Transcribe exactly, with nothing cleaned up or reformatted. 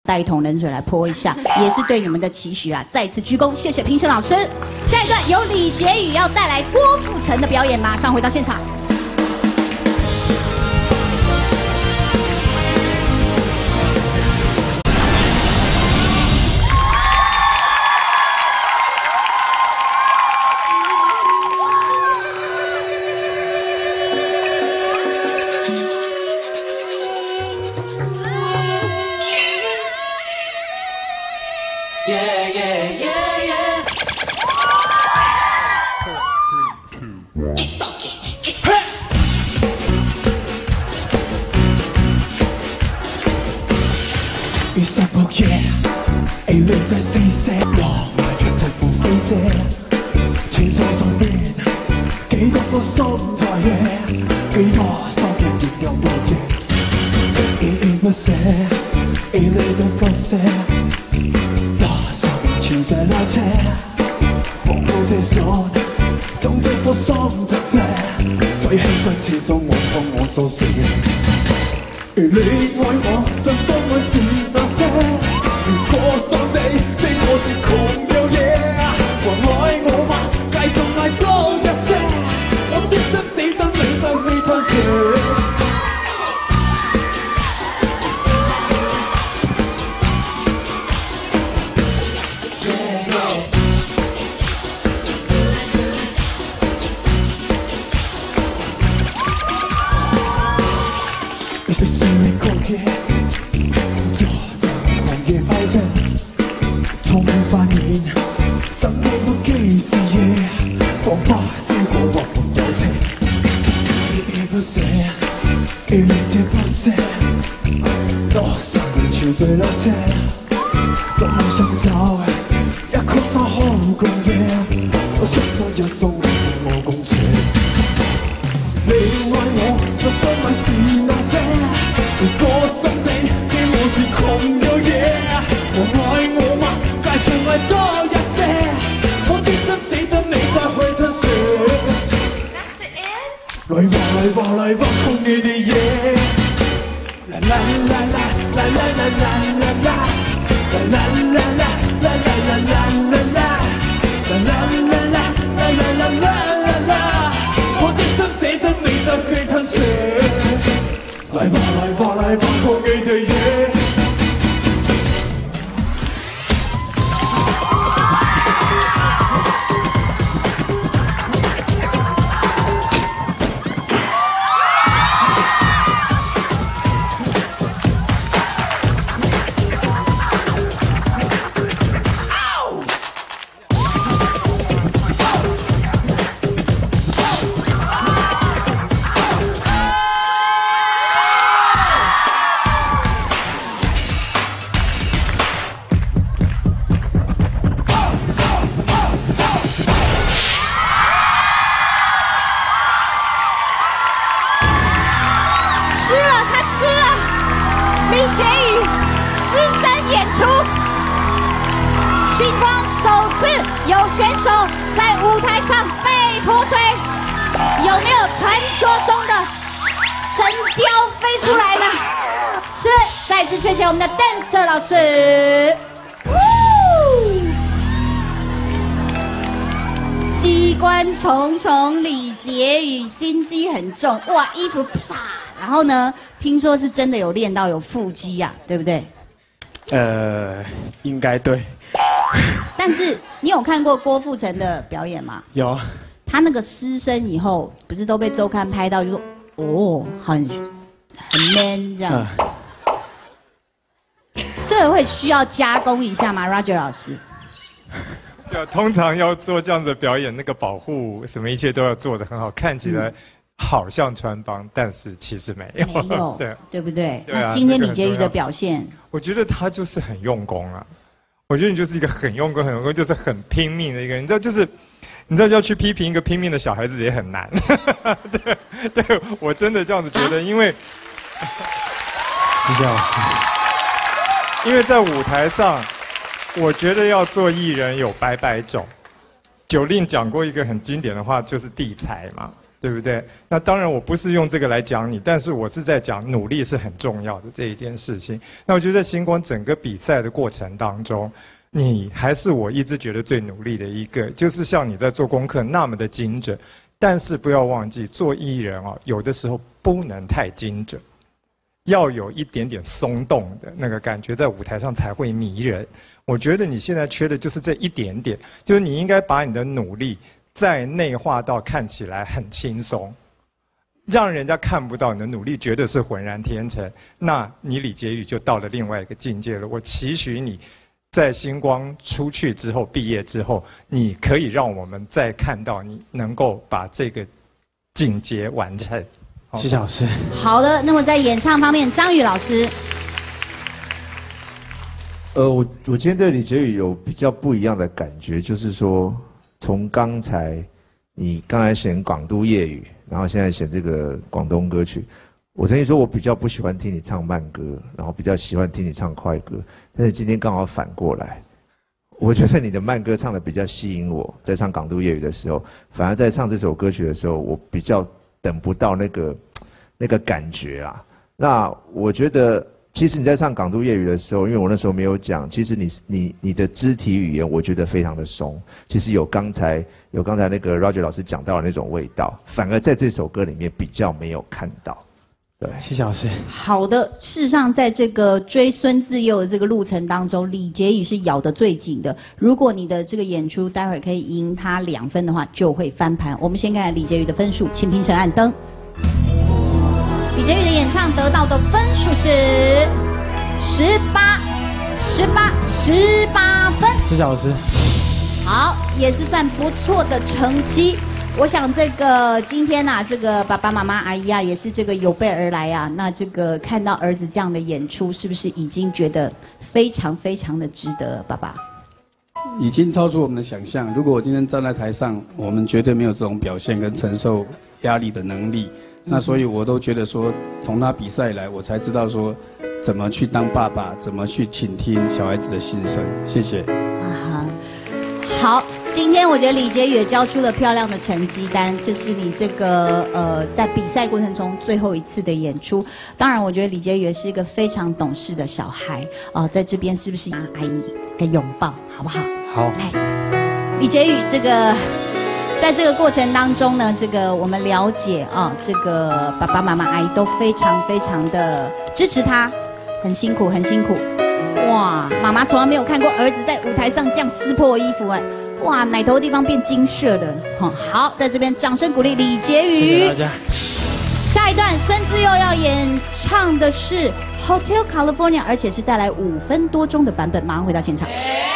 带一桶冷水来泼一下，也是对你们的期许啊！再次鞠躬，谢谢评审老师。下一段由李杰宇要带来郭富城的表演，马上回到现场。 Yeah, yeah, yeah, yeah. Four, three, two, one. Get funky. Hey. It's up, yeah. A little bit say, say, long, like a purple face. 千世上邊幾多個心在嘅，幾多心嘅亦有我嘅。一一不捨，一淚都不捨。 住在那車，放我的手，總之顆心得啫，最興奮始終我幫我所說。如你愛我，就心裏是那些，如果心地知我是窮有嘢，還愛我嗎？繼續愛多一些，我知得只得你不去吞噬。 從未發現生命都幾時夜，彷彿燒過或沒有情，依依不捨，依戀不捨，多少人潮醉那車，多想找一曲花香共夜，我想多一雙你與我共處。你愛我，就心裏是那些，如果心地知我是窮有嘢，我愛我嗎？ 唱愛多一些，我知得只得你再去吞噬。來吧來吧來吧，碰你哋嘢。啦啦啦啦啦啦啦啦啦啦，啦啦啦啦啦啦啦啦啦啦，啦啦啦啦啦啦啦啦啦，我知得只得你再去吞噬。來吧來吧來吧，碰你哋嘢。 有选手在舞台上被泼水，有没有传说中的神雕飞出来呢？是，再次谢谢我们的 dancer 老师。机关重重，李杰宇心机很重，哇，衣服啪，然后呢，听说是真的有练到有腹肌呀、啊，对不对？ 呃，应该对。 但是你有看过郭富城的表演吗？ 有。 他那个失声以后，不是都被周刊拍到，就说哦，很很 man 这样。嗯、这个会需要加工一下吗 ，Roger 老师？ 对，通常要做这样子的表演，那个保护什么一切都要做得很好，看起来好像穿帮，但是其实没有。 没有， 对， 对不对？ 对啊、 那今天李杰宇的表现， 我觉得他就是很用功啊。我觉得你就是一个很用功、很用功，就是很拼命的一个人。你知道，就是，你知道要去批评一个拼命的小孩子也很难。对，对我真的这样子觉得，啊、因为，李杰老师，因为在舞台上，我觉得要做艺人有百百种。九令讲过一个很经典的话，就是地才嘛。 对不对？那当然我不是用这个来讲你，但是我是在讲努力是很重要的这一件事情。那我觉得在星光整个比赛的过程当中，你还是我一直觉得最努力的一个，就是像你在做功课那么的精准。但是不要忘记，做艺人啊，有的时候不能太精准，要有一点点松动的那个感觉，在舞台上才会迷人。我觉得你现在缺的就是这一点点，就是你应该把你的努力再内化到看起来很轻松，让人家看不到你的努力，觉得是浑然天成。那你李杰宇就到了另外一个境界了。我期许你在星光出去之后，毕业之后，你可以让我们再看到你能够把这个境界完成。 谢谢老师。 好的，那么在演唱方面，张宇老师。 呃，我我今天对李杰宇有比较不一样的感觉，就是说，从刚才你刚才选广都粤语，然后现在选这个广东歌曲，我曾经说我比较不喜欢听你唱慢歌，然后比较喜欢听你唱快歌，但是今天刚好反过来，我觉得你的慢歌唱的比较吸引我，在唱广都粤语的时候，反而在唱这首歌曲的时候，我比较等不到那个那个感觉啊。那我觉得。其实你在唱港都粤语的时候，因为我那时候没有讲，其实你你你的肢体语言，我觉得非常的松。其实有刚才有刚才那个 Roger 老师讲到的那种味道，反而在这首歌里面比较没有看到。对， 谢谢老师。 好的，事实上，在这个追孙自佑的这个路程当中，李杰宇是咬得最紧的。如果你的这个演出待会儿可以赢他两分的话，就会翻盘。我们先看看李杰宇的分数，请评审按灯。李杰宇的演唱得到的分数是十八、十八、十八分。 谢谢老师。 好，也是算不错的成绩。我想这个今天呐、啊，这个爸爸妈妈、阿姨啊，也是这个有备而来啊。那这个看到儿子这样的演出，是不是已经觉得非常非常的值得？爸爸， 已经超出我们的想象。如果我今天站在台上，我们绝对没有这种表现跟承受压力的能力。那所以我都觉得说，从他比赛来，我才知道说，怎么去当爸爸，怎么去倾听小孩子的心声。谢谢。 啊，好，今天我觉得李杰宇也交出了漂亮的成绩单，这是你这个呃在比赛过程中最后一次的演出。当然，我觉得李杰宇也是一个非常懂事的小孩啊、呃，在这边是不是阿姨个拥抱，好不好？ 好。 来，李杰宇这个。在这个过程当中呢，这个我们了解啊，这个爸爸妈妈阿姨都非常非常的支持他，很辛苦很辛苦。哇，妈妈从来没有看过儿子在舞台上这样撕破衣服哎，哇，奶头的地方变金色的。哦、好，在这边掌声鼓励李杰宇。 谢谢大家。 下一段孙自佑要演唱的是《Hotel California》，而且是带来五分多钟的版本，马上回到现场。